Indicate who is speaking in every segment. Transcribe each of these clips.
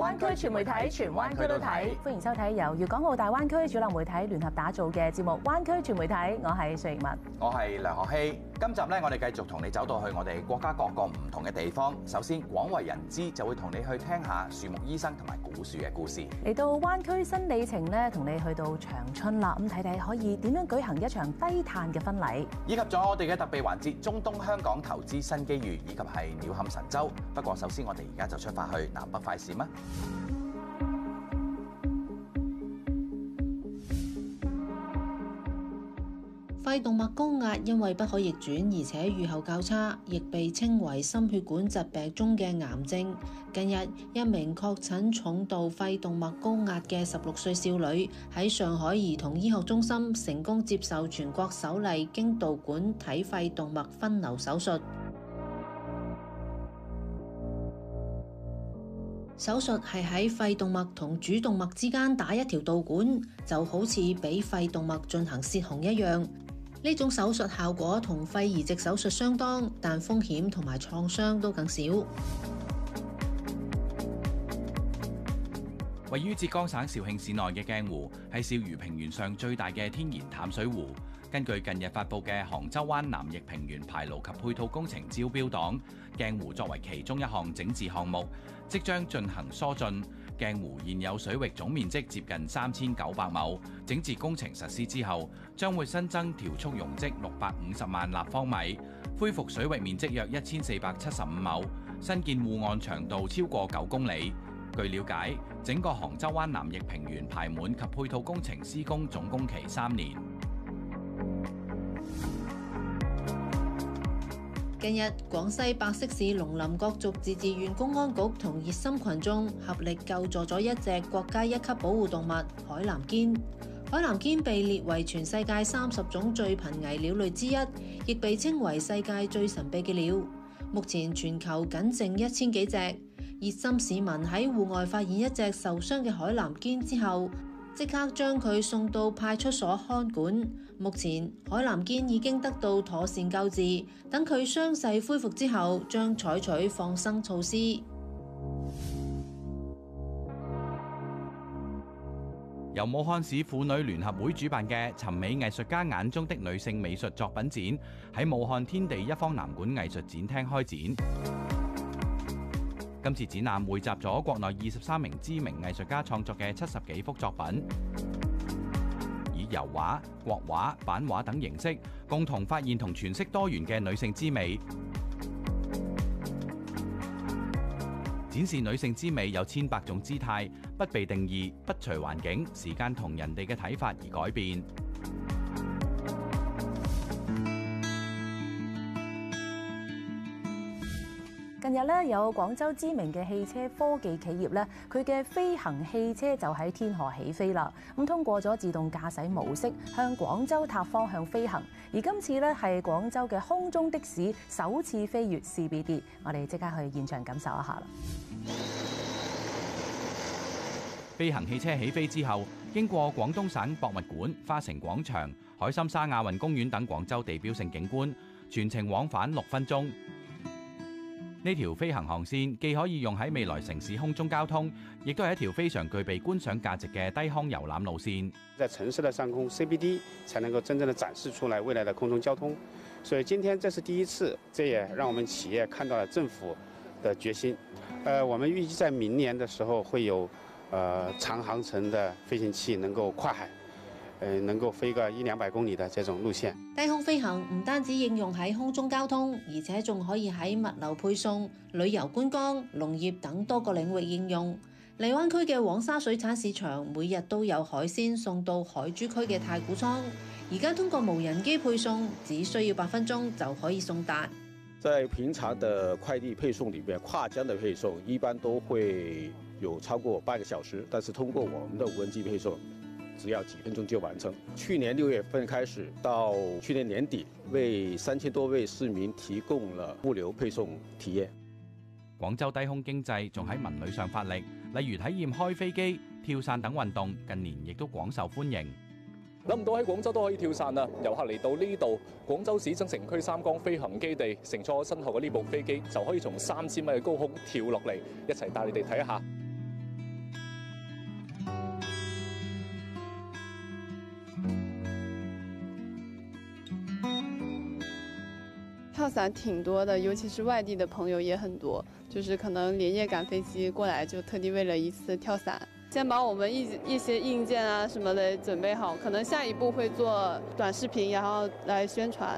Speaker 1: 灣區全媒體，全灣區都睇。
Speaker 2: 歡迎收睇由粵港澳大灣區主流媒體聯合打造嘅節目《灣區全媒體》，我係薛逸文，
Speaker 1: 我係梁學希。今集咧，我哋繼續同你走到去我哋國家各個唔同嘅地方。首先，廣為人知就會同你去聽下樹木醫生同埋古樹嘅故事。
Speaker 2: 嚟到灣區新里程咧，同你去到長春啦，咁睇睇可以點樣舉行一場低碳嘅婚禮，
Speaker 1: 以及咗我哋嘅特備環節中東香港投資新機遇，以及係鳥瞰神州。不過首先我哋而家就出發去南北快閃啊！
Speaker 3: 肺動脈高壓因為不可逆轉，而且預後較差，亦被稱為心血管疾病中嘅癌症。近日，一名確診重度肺動脈高壓嘅16歲少女喺上海兒童醫學中心成功接受全國首例經導管體肺動脈分流手術。手術係喺肺動脈同主動脈之間打一條導管，就好似俾肺動脈進行泄洪一樣。呢種手術效果同肺移植手術相當，但風險同埋創傷都更少。
Speaker 1: 位於浙江省肇慶市內嘅鏡湖係紹魚平原上最大嘅天然淡水湖。根據近日發布嘅杭州灣南翼平原排澇及配套工程招標檔，鏡湖作為其中一項整治項目，即將進行疏浚。鏡湖現有水域總面積接近3900畝，整治工程實施之後，將會新增調蓄容積650萬立方米，恢復水域面積約1475畝，新建護岸長度超過9公里。據了解，整個杭州灣南翼平原排滿及配套工程施工總工期3年。
Speaker 3: 近日，廣西百色市農林各族自治縣公安局同熱心群眾合力救助咗一隻國家1級保護動物海南堅。海南堅被列為全世界30種最瀕危鳥類之一，亦被稱為世界最神秘嘅鳥。目前全球僅剩1000幾隻。熱心市民喺戶外發現一隻受傷嘅海南堅之後，即刻將佢送到派出所看管。目前海南堅已經得到妥善救治，等佢傷勢恢復之後，將採取放生措施。
Speaker 1: 由武漢市婦女聯合會主辦嘅尋美藝術家眼中的女性美術作品展，喺武漢天地一方南館藝術展廳開展。今次展覽匯集咗國內23名知名藝術家創作嘅70幾幅作品，以油畫、國畫、版畫等形式，共同發現同詮釋多元嘅女性之美。展示女性之美有千百種姿態，不被定義，不隨環境、時間同人哋嘅睇法而改變。
Speaker 2: 近日咧，有廣州知名嘅汽車科技企業咧，佢嘅飛行汽車就喺天河起飛啦。咁通過咗自動駕駛模式向廣州塔方向飛行。而今次咧係廣州嘅空中的士首次飛越 CBD， 我哋即刻去現場感受一下啦。
Speaker 1: 飛行汽車起飛之後，經過廣東省博物館、花城廣場、海心沙亞運公園等廣州地標性景觀，全程往返6分鐘。呢條飛行航線既可以用喺未來城市空中交通，亦都係一條非常具備觀賞價值嘅低空遊覽路線。
Speaker 4: 在城市的上空 CBD 才能夠真正的展示出來未來的空中交通，所以今天這是第一次，這也讓我們企業看到了政府的決心。我們預計在明年的時候會有長航程的飛行器能夠跨海。能夠飛個100-200公里的這種路線。
Speaker 3: 低空飛行唔單止應用喺空中交通，而且仲可以喺物流配送、旅遊觀光、農業等多個領域應用。荔灣區嘅黃沙水產市場每日都有海鮮送到海珠區嘅太古倉，而家通過無人機配送，只需要8分鐘就可以送達。
Speaker 5: 在平常的快遞配送裏面，跨江的配送一般都會有超過半個小時，但是通過我們的無人機配送，只要幾分鐘就完成。去年6月份開始到去年年底，為3000多位市民提供了物流配送體驗。
Speaker 1: 廣州低空經濟仲喺文旅上發力，例如體驗開飛機、跳傘等運動，近年亦都廣受歡迎。
Speaker 6: 諗唔到喺廣州都可以跳傘啊！遊客嚟到呢度，廣州市增城區三江飛行基地，乘坐身後嘅呢部飛機就可以從3000米嘅高空跳落嚟，一齊帶你哋睇一下。
Speaker 7: 跳伞挺多的，尤其是外地的朋友也很多，就是可能连夜赶飞机过来，就特地为了一次跳伞。先把我们一些硬件啊什么的準備好，可能下一步會做短視頻，然後來宣傳。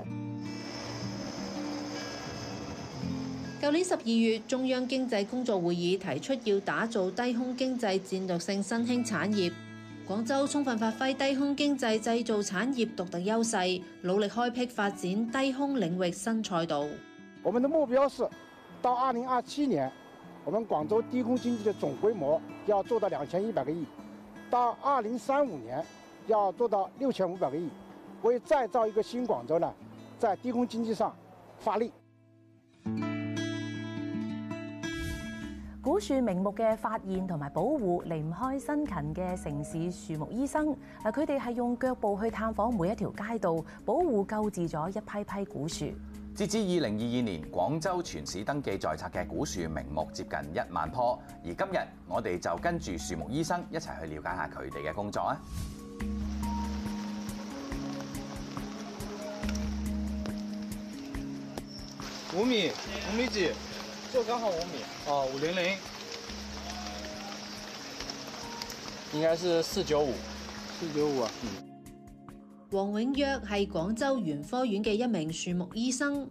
Speaker 3: 舊年12月，中央經濟工作會議提出要打造低空經濟戰略性新興產業。廣州充分發揮低空經濟製造產業獨特優勢，努力開闢發展低空領域新賽道。
Speaker 8: 我們的目標是到2027年，我們廣州低空經濟的總規模要做到2100個億，到2035年要做到6500個億，為再造一個新廣州呢，在低空經濟上發力。
Speaker 2: 古樹名木嘅發現同埋保護離唔開辛勤嘅城市樹木醫生。佢哋係用腳步去探訪每一條街道，保護救治咗一批批古樹。
Speaker 1: 截至2022年，廣州全市登記在冊嘅古樹名木接近1萬棵。而今日我哋就跟住樹木醫生一齊去了解下佢哋嘅工作啊！
Speaker 9: 5米幾？這剛好5米。哦，500，應該是495。495啊。
Speaker 3: 黃永約係廣州園科院嘅一名樹木醫生。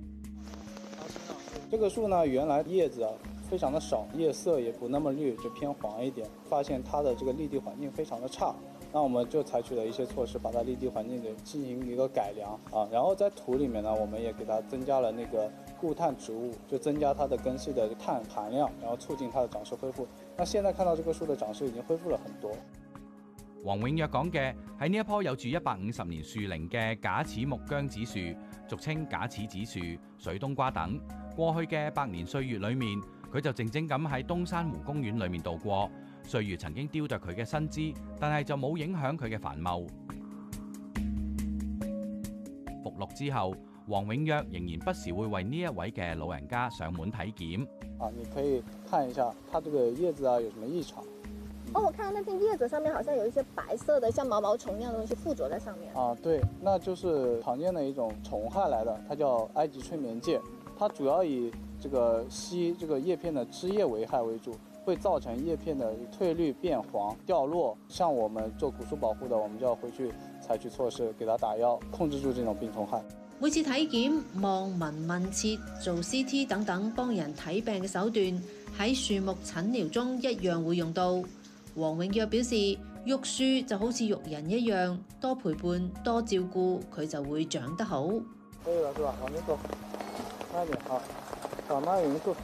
Speaker 10: 這個樹呢，原來葉子非常的少，葉色也不那麼綠，就偏黃一點。發現它的這個綠地環境非常的差，那我們就採取了一些措施，把它綠地環境給進行一個改良啊。然後在土裡面呢，我們也給它增加了那個固碳植物，就增加它的根系的碳含量，然後促進它的長勢恢復。那現在看到這個樹的長勢已經恢復了很多。
Speaker 1: 黃永約講嘅係呢一棵有住150年樹齡嘅假齒木姜子樹，俗稱假齒子樹、水冬瓜等。過去嘅100年歲月裏面，佢就靜靜咁喺東山湖公園裏面度過。歲月曾經雕琢佢嘅身姿，但係就冇影響佢嘅繁茂。復綠之後，黃永約仍然不時會為呢一位嘅老人家上門體檢。
Speaker 10: 啊，你可以看一下，它這個葉子啊有什麼異常？
Speaker 11: 哦，我看到那片葉子上面好像有一些白色的，像毛毛蟲一樣的東西附着在上面。
Speaker 10: 啊，對，那就是常見的一種蟲害來的，它叫埃及催眠介，它主要以這個吸這個葉片的枝葉為害為主，會造成葉片的褪綠變黃掉落。像我們做古樹保護的，我們就要回去採取措施，給它打藥，控制住這種病蟲害。
Speaker 3: 每次體檢、望聞問切、做 CT 等等幫人睇病嘅手段，喺樹木診療中一樣會用到。黃永約表示，育樹就好似育人一樣，多陪伴、多照顧，佢就會長得好。
Speaker 10: 可以了，是吧？往前走，慢點啊，慢慢勻速。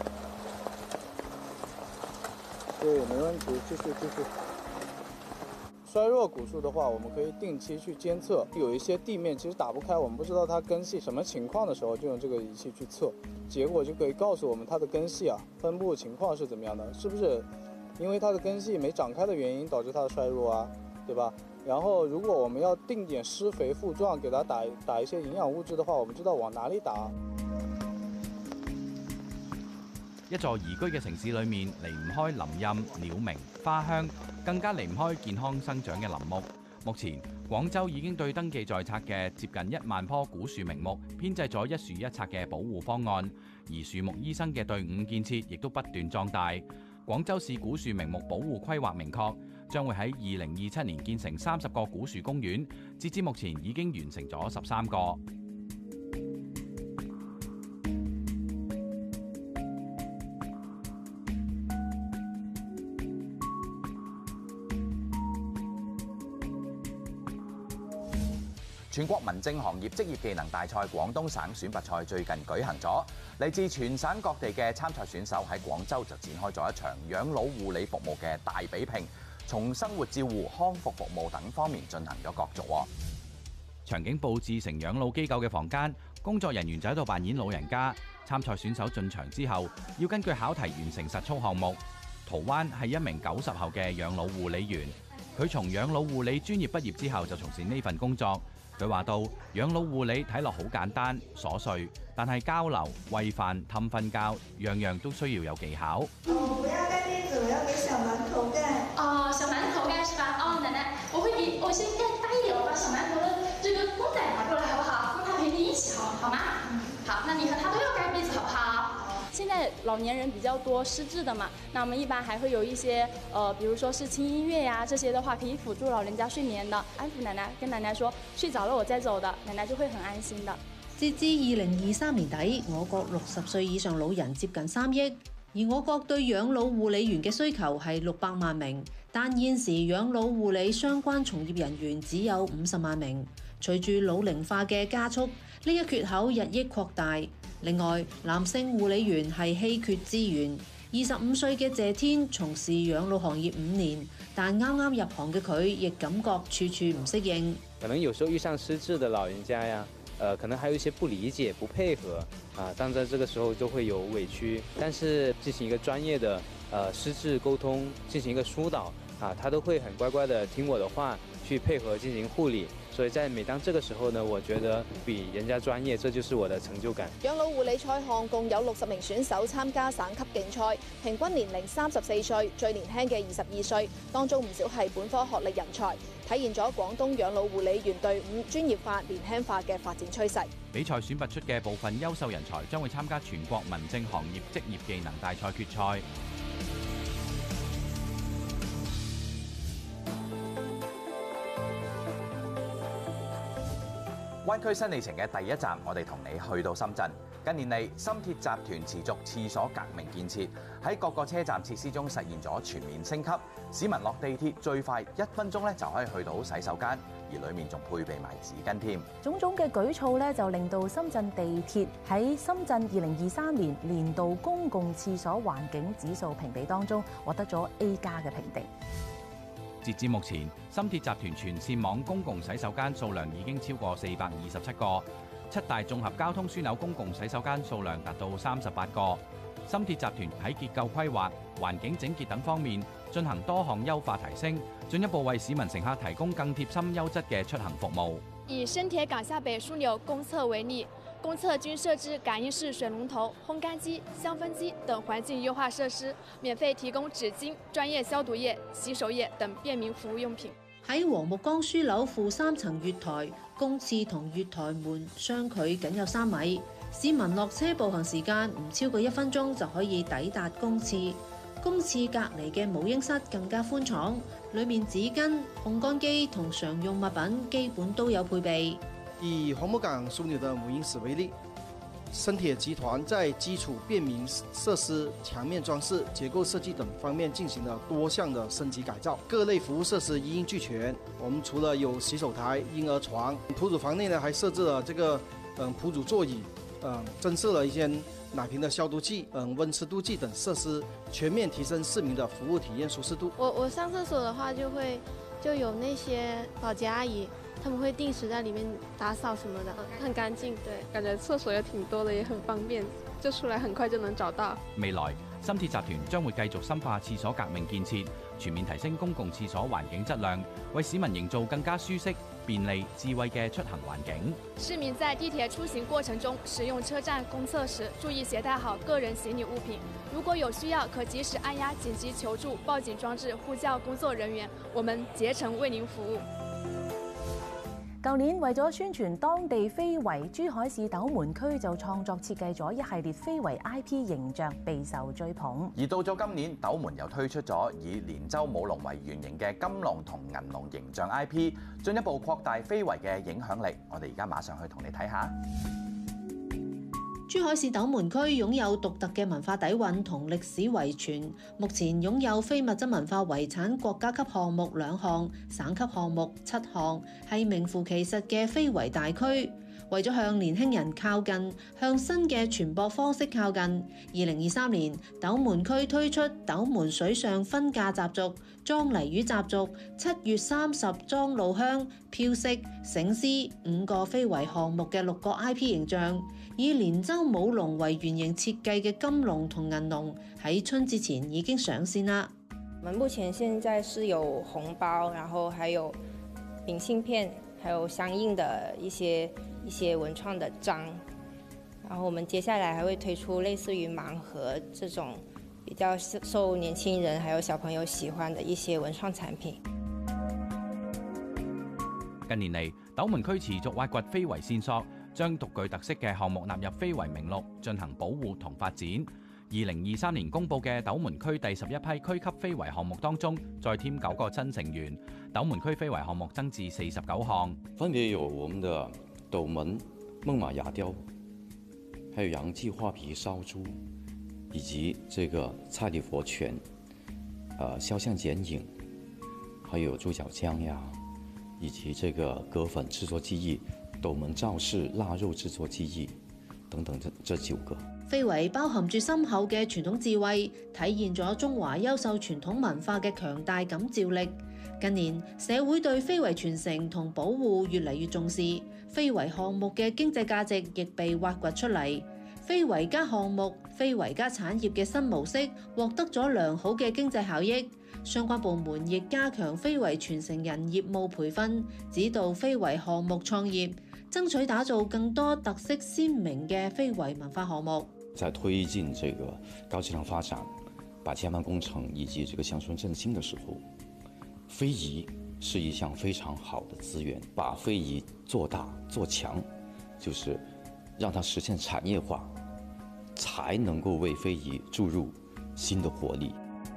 Speaker 10: 對，沒問題，繼續。衰弱古樹的話，我們可以定期去監測，有一些地面其實打不開，我們不知道它根系什麼情況的時候，就用這個儀器去測，結果就可以告訴我們它的根系啊分布情況是怎麼樣的，是不是因為它的根系沒長開的原因導致它的衰弱啊，對吧？然後如果我們要定點施肥復壯，給它打一些營養物質的話，我們知道往哪裡打。
Speaker 1: 一座宜居嘅城市裏面，離唔開林蔭、鳥鳴、花香，更加離唔開健康生長嘅林木。目前，廣州已經對登記在冊嘅接近1萬棵古樹名木編製咗一樹一冊嘅保護方案，而樹木醫生嘅隊伍建設亦都不斷壯大。廣州市古樹名木保護規劃明確，將會喺2027年建成30個古樹公園，截至目前已經完成咗13個。全國民政行業職業技能大賽廣東省選拔賽最近舉行咗，嚟自全省各地嘅參賽選手喺廣州就展開咗一場養老護理服務嘅大比拼，從生活照護、康復服務等方面進行咗角逐。場景佈置成養老機構嘅房間，工作人員就喺度扮演老人家。參賽選手進場之後，要根據考題完成實操項目。陶灣係一名90後嘅養老護理員，佢從養老護理專業畢業之後就從事呢份工作。佢話到養老護理睇落好簡單瑣碎，但係交流、餵飯、氹瞓覺，樣樣都需要有技巧。
Speaker 12: 我不要蓋被子，我要給小饅頭蓋。哦，小饅頭蓋是吧？哦，奶奶，我先蓋大一點，我把小饅頭的這個公仔拿過來，好不好？讓他陪你一起好嗎？
Speaker 13: 老年人比较多失智的嘛，那我们一般还會有一些比如說是輕音樂呀，這些的話可以輔助老人家睡眠的，安撫奶奶，跟奶奶說睡着了我再走的，奶奶就會很安心的。
Speaker 3: 截至2023年底，我國60歲以上老人接近3億，而我國對養老護理員嘅需求係600萬名，但現時養老護理相關從業人員只有50萬名。隨住老齡化嘅加速，呢一缺口日益擴大。另外，男性護理員係稀缺資源。25歲嘅謝天從事養老行業5年，但啱啱入行嘅佢亦感覺處處唔適應。
Speaker 14: 可能有時候遇上失智的老人家呀，可能還有一些不理解、不配合啊，但在這個時候就會有委屈。但是進行一個專業的失智溝通，進行一個疏導啊，他都會很乖乖地聽我的話，去配合進行護理。所以在每當這個時候呢，我覺得比人家專業，這就是我的成就感。
Speaker 11: 養老護理賽項共有60名選手參加省級競賽，平均年齡34歲，最年輕嘅22歲，當中唔少係本科學歷人才，體現咗廣東養老護理員隊伍專業化、年輕化嘅發展趨勢。
Speaker 1: 比賽選拔出嘅部分優秀人才將會參加全國民政行業職業技能大賽決賽。灣區新里程嘅第一站，我哋同你去到深圳。近年嚟，深鐵集團持續廁所革命建設，喺各個車站設施中實現咗全面升級。市民落地鐵最快1分鐘咧就可以去到洗手間，而裡面仲配備埋紙巾添。
Speaker 2: 種種嘅舉措咧，就令到深圳地鐵喺深圳2023年年度公共廁所環境指數評比當中獲得咗 A+ 嘅評定。
Speaker 1: 截至目前，深鐵集團全線網公共洗手間數量已經超過427個，7大綜合交通樞紐公共洗手間數量達到38個。深鐵集團喺結構規劃、環境整潔等方面進行多項優化提升，進一步為市民乘客提供更貼心優質嘅出行服務。
Speaker 15: 以深鐵港廈北樞紐公廁為例，公廁均設置感應式水龍頭、烘乾機、香氛機等環境優化設施，免費提供紙巾、專業消毒液、洗手液等便民服務用品。
Speaker 3: 喺黃木崗樞紐負3層月台，公廁同月台門相距僅有3米，市民落車步行時間唔超過1分鐘就可以抵達公廁。公廁隔離嘅母嬰室更加寬敞，裡面紙巾、烘乾機同常用物品基本都有配備。
Speaker 8: 以黃木崗樞紐的母嬰室為例，深鐵集團在基礎便民設施、牆面裝飾、結構設計等方面進行了多項的升級改造，各類服務設施一應俱全。我們除了有洗手台、嬰兒床，哺乳房內呢還設置了這個哺乳座椅，增設了一些奶瓶的消毒器、溫濕度計等設施，全面提升市民的服務體驗舒適度。
Speaker 16: 我上廁所的話就有那些保潔阿姨，他們會定時在裡面打掃什麼的，很乾淨。對，感覺廁所也挺多的，也很方便，就出來很快就能找到。
Speaker 1: 未來，深鐵集團將會繼續深化廁所革命建設，全面提升公共廁所環境質量，為市民營造更加舒適、便利、智慧嘅出行環境。
Speaker 15: 市民在地鐵出行過程中使用車站公廁時，注意攜帶好個人行李物品。如果有需要，可及時按壓緊急求助報警裝置，呼叫工作人員，我們竭誠為您服務。
Speaker 2: 舊年為咗宣傳當地非遺，珠海市斗門區就創作設計咗一系列非遺 IP 形象，備受追捧。
Speaker 1: 而到咗今年，斗門又推出咗以連州舞龍為原型嘅金龍同銀龍形象 IP， 進一步擴大非遺嘅影響力。我哋而家馬上去同你睇下。
Speaker 3: 珠海市斗門區擁有獨特嘅文化底蘊同歷史遺傳，目前擁有非物質文化遺產國家級項目2項，省級項目7項，係名副其實嘅非遺大區。為咗向年輕人靠近，向新嘅傳播方式靠近，2023年斗門區推出斗門水上婚嫁習俗、裝泥魚習俗、7月30裝老鄉、飄色、醒獅5個非遺項目嘅6個 IP 形象，以連州舞龍為原型設計嘅金龍同銀龍喺春節前已經上線啦。
Speaker 17: 我們目前現在是有紅包，然後還有明信片，還有相應的一些文創的章，然後我們接下來還會推出類似於盲盒這種比較受年輕人還有小朋友喜歡的一些文創產品。
Speaker 1: 近年嚟，斗門區持續挖掘非遺線索，將獨具特色嘅項目納入非遺名錄進行保護同發展。 2023年公佈嘅斗門區第11批區級非遺項目當中，再添9個新成員，斗門區非遺項目增至49項。
Speaker 18: 分別有我們的斗門孟馬牙雕，還有楊記畫皮燒豬，以及這個蔡李佛拳，肖像剪影，還有豬腳薑呀，以及這個葛粉製作技藝、斗門趙氏臘肉製作技藝等等這9個。
Speaker 3: 非遺包含住深厚嘅傳統智慧，體現咗中華優秀傳統文化嘅強大感召力。近年社會對非遺傳承同保護越嚟越重視，非遺項目嘅經濟價值亦被挖掘出嚟。非遺加項目、非遺加產業嘅新模式獲得咗良好嘅經濟效益。相關部門亦加強非遺傳承人業務培訓，指導非遺項目創業，爭取打造更多特色鮮明嘅非遺文化項目。
Speaker 18: 在推進這個高質量發展、把建灣工程以及這個鄉村振興的時候，非遺是一項非常好的資源。把非遺做大做強，就是讓它實現產業化，才能夠為非遺注入新的活力。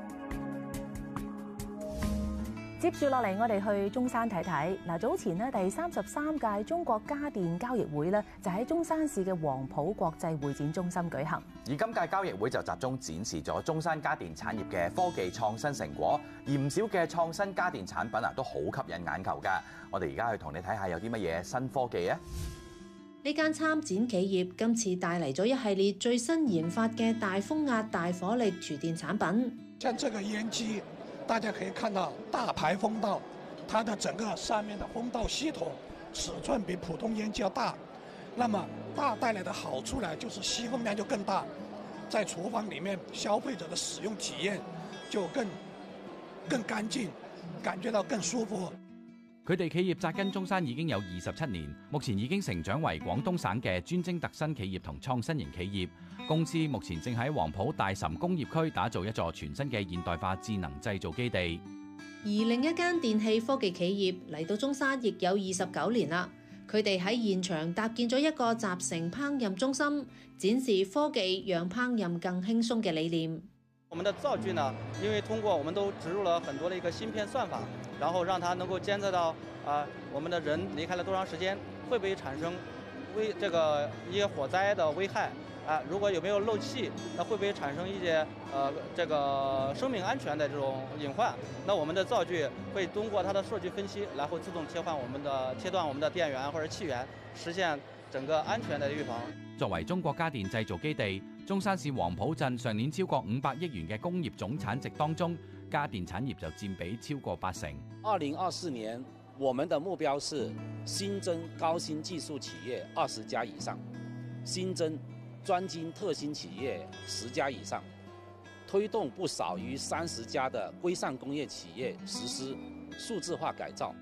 Speaker 2: 接住落嚟，我哋去中山睇睇。嗱，早前呢，第33屆中國家電交易會呢，就喺中山市嘅黃埔國際會展中心舉行。
Speaker 1: 而今屆交易會就集中展示咗中山家電產業嘅科技創新成果，而唔少嘅創新家電產品都好吸引眼球㗎。我哋而家去同你睇下有啲乜嘢新科技啊！
Speaker 3: 呢間參展企業今次帶嚟咗一系列最新研發嘅大風壓、大火力廚電產品。
Speaker 19: 像這個煙機，大家可以看到大排風道，它的整個上面的風道系統尺寸比普通煙機要大。那麼大帶來的好處呢，就是吸風量就更大，在廚房裡面消費者的使用體驗就更乾淨，感覺到更舒服。
Speaker 1: 佢哋企業紮根中山已經有27年，目前已經成長為廣東省嘅專精特新企業同創新型企業。公司目前正喺黃埔大岑工業區打造一座全新嘅現代化智能製造基地。
Speaker 3: 而另一間電氣科技企業嚟到中山亦有29年啦。佢哋喺現場搭建咗一個集成烹飪中心，展示科技讓烹飪更輕鬆嘅理念。
Speaker 20: 我們的灶具呢，因為通過我們都植入了很多的一個芯片算法，然後讓它能夠監測到我們的人離開了多長時間，會不會產生一些火災的危害如果有沒有漏氣，那會不會產生一些這個生命安全的這種隱患？那我們的灶具會通過它的數據分析，然後自動切斷我們的電源或者氣源，實現整個安全的預防。
Speaker 1: 作為中國家電製造基地，中山市黃埔鎮上年超過500億元嘅工業總產值當中，家電產業就佔比超過80%。
Speaker 21: 2024年，我們的目標是新增高新技術企業20家以上，新增專精特新企業10家以上，推動不少於30家的規上工業企業實施數字化改造。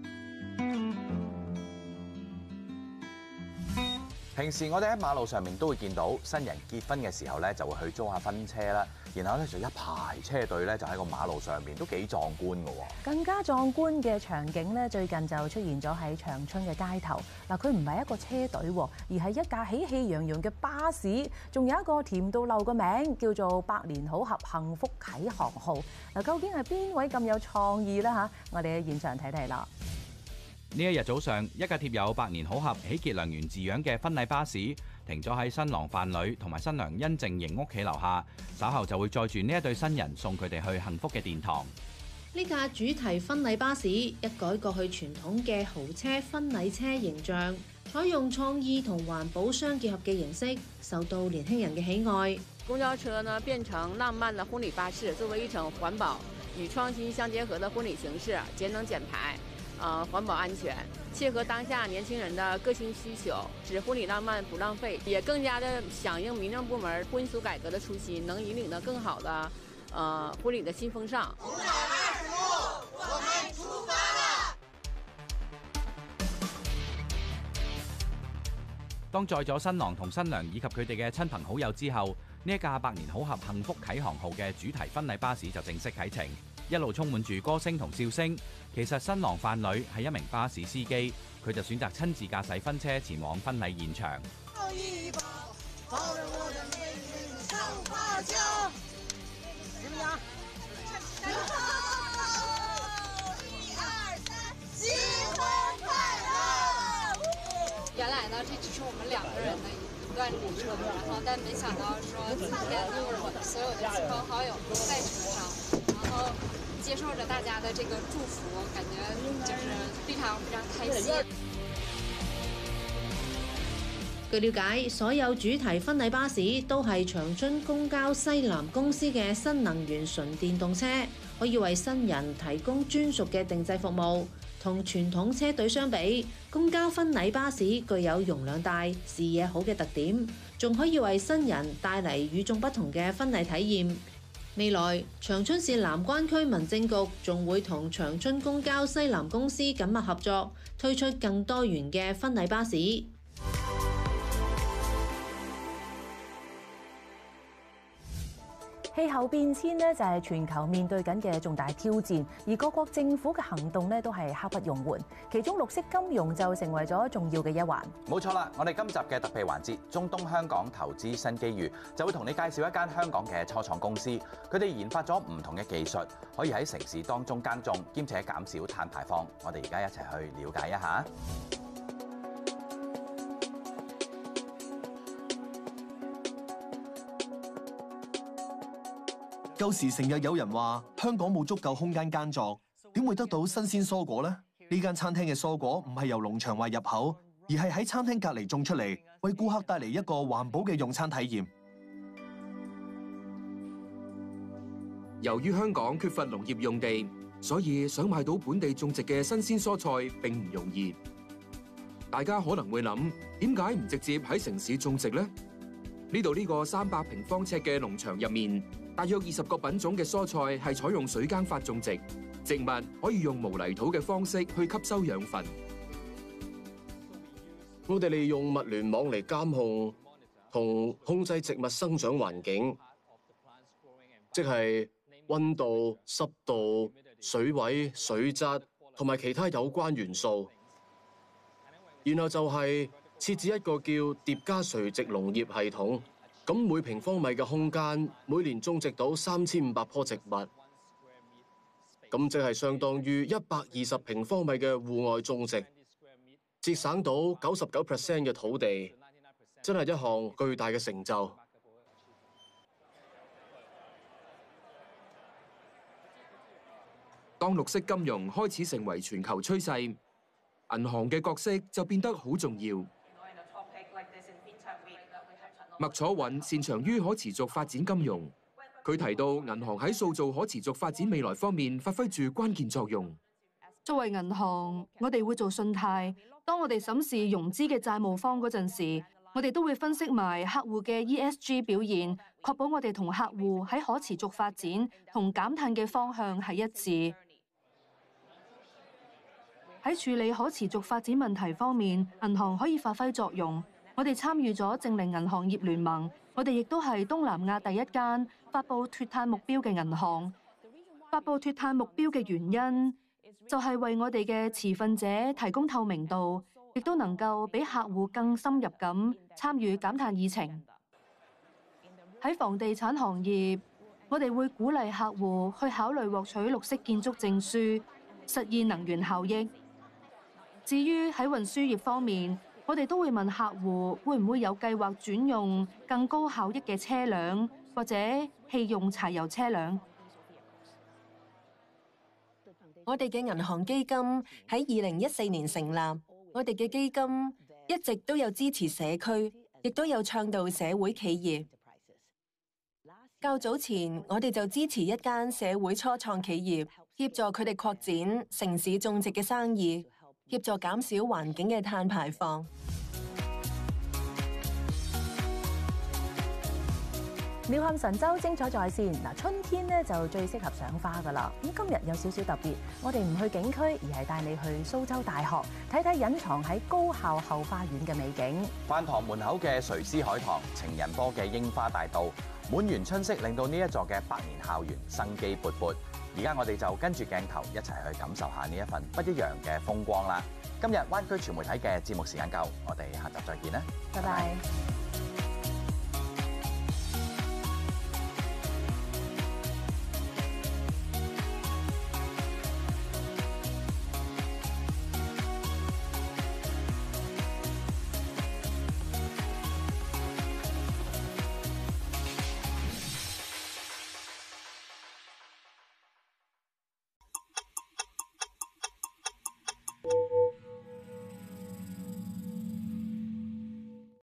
Speaker 1: 平時我哋喺馬路上面都會見到新人結婚嘅時候咧，就會去租下婚車啦，然後咧就一排車隊咧就喺個馬路上面，都幾壯觀㗎喎。
Speaker 2: 更加壯觀嘅場景咧，最近就出現咗喺長春嘅街頭。嗱，佢唔係一個車隊喎，而係一架喜氣洋洋嘅巴士，仲有一個甜到漏個名叫做百年好合幸福啟航號。嗱，究竟係邊位咁有創意咧嚇？我哋喺現場睇睇啦。
Speaker 1: 呢一日早上，一架貼有百年好合、喜結良緣字樣嘅婚禮巴士停咗喺新郎飯侶同埋新娘殷靜瑩屋企樓下，稍後就會載住呢一對新人送佢哋去幸福嘅殿堂。
Speaker 3: 呢架主題婚禮巴士一改過去傳統嘅豪車婚禮車形象，採用創意同環保相結合嘅形式，受到年輕人嘅喜愛。
Speaker 22: 公交車呢變成浪漫的婚禮巴士，作為一種環保與創新相結合的婚禮形式，節能減排。環保安全，切合當下年輕人的個性需求，使婚禮浪漫不浪費，也更加的響應民政部門婚俗改革的初心，能引領到更好的婚禮的新風尚。525，我們出發啦！
Speaker 1: 當載咗新郎同新娘以及佢哋嘅親朋好友之後，呢一架百年好合幸福啟航號嘅主題婚禮巴士就正式啟程。一路充滿住歌聲同笑聲。其實新郎飯侶係一名巴士司機，佢就選擇親自駕駛婚車前往婚禮現場。
Speaker 12: 秀，怎么样？1、2、3，新婚快乐！
Speaker 4: 原来呢，这只是我们2个人的一段旅程，然后但没想到说今天就是我的所有的亲朋好友都在车上，然后接受着大家的这个祝福，感觉就是非常非常開心。
Speaker 3: 據了解，所有主題婚禮巴士都係長春公交西南公司嘅新能源純電動車，可以為新人提供專屬嘅定制服務。同傳統車隊相比，公交婚禮巴士具有容量大、視野好嘅特點，仲可以為新人帶嚟與眾不同嘅婚禮體驗。未來，長春市南關區民政局仲會同長春公交西南公司緊密合作，推出更多元嘅婚禮巴士。
Speaker 2: 氣候變遷呢就係全球面對緊嘅重大挑戰，而各國政府嘅行動呢都係刻不容緩。其中綠色金融就成為咗重要嘅一環。
Speaker 1: 冇錯啦，我哋今集嘅特備環節《中東香港投資新機遇》就會同你介紹一間香港嘅初創公司，佢哋研發咗唔同嘅技術，可以喺城市當中耕種，兼且減少碳排放。我哋而家一齊去了解一下。
Speaker 5: 舊時成日有人話香港冇足夠空間耕作，點會得到新鮮蔬果呢？呢間餐廳嘅蔬果唔係由農場運入口，而係喺餐廳隔離種出嚟，為顧客帶嚟一個環保嘅用餐體驗。
Speaker 23: 由於香港缺乏農業用地，所以想買到本地種植嘅新鮮蔬菜並唔容易。大家可能會諗，點解唔直接喺城市種植呢？呢度呢個300平方尺嘅農場入面，大約20個品種嘅蔬菜係採用水耕法種植，植物可以用無泥土嘅方式去吸收養分。
Speaker 24: 我哋利用物聯網嚟監控同控制植物生長環境，即係溫度、濕度、水位、水質同埋其他有關元素。然後就係設置一個叫疊加垂直農業系統。咁每平方米嘅空間，每年種植到3500棵植物，咁即係相當於120平方米嘅戶外種植，節省到99% 嘅土地，真係一項巨大嘅成就。
Speaker 23: 當綠色金融開始成為全球趨勢，銀行嘅角色就變得好重要。麥楚韻擅長於可持續發展金融，佢提到銀行喺塑造可持續發展未來方面發揮住關鍵作用。
Speaker 25: 作為銀行，我哋會做信貸。當我哋審視融資嘅債務方嗰陣時，我哋都會分析埋客戶嘅 ESG 表現，確保我哋同客戶喺可持續發展同減碳嘅方向係一致。喺處理可持續發展問題方面，銀行可以發揮作用。我哋參與咗淨零銀行業聯盟，我哋亦都係東南亞第一間發布脫碳目標嘅銀行。發布脫碳目標嘅原因，就係為我哋嘅持份者提供透明度，亦都能夠俾客戶更深入咁參與減碳議程。喺房地產行業，我哋會鼓勵客戶去考慮獲取綠色建築證書，實現能源效益。至於喺運輸業方面，我哋都會問客戶會唔會有計劃轉用更高效益嘅車輛，或者棄用柴油車輛。
Speaker 26: 我哋嘅銀行基金喺2014年成立，我哋嘅基金一直都有支持社區，亦都有倡導社會企業。較早前，我哋就支持一間社會初創企業，協助佢哋擴展城市種植嘅生意，協助減少環境嘅碳排放。
Speaker 2: 鳥瞰神州精彩在線嗱，春天咧就最適合賞花噶啦。咁今日有少少特別，我哋唔去景區，而係帶你去蘇州大學睇睇隱藏喺高校後花園嘅美景。
Speaker 1: 飯堂門口嘅垂絲海棠，情人坡嘅櫻花大道，滿園春色令到呢一座嘅百年校園生機勃勃。而家我哋就跟住鏡頭一齊去感受下呢一份不一樣嘅風光啦。今日灣區傳媒體嘅節目時間夠，我哋下集再見啦，
Speaker 2: 拜拜。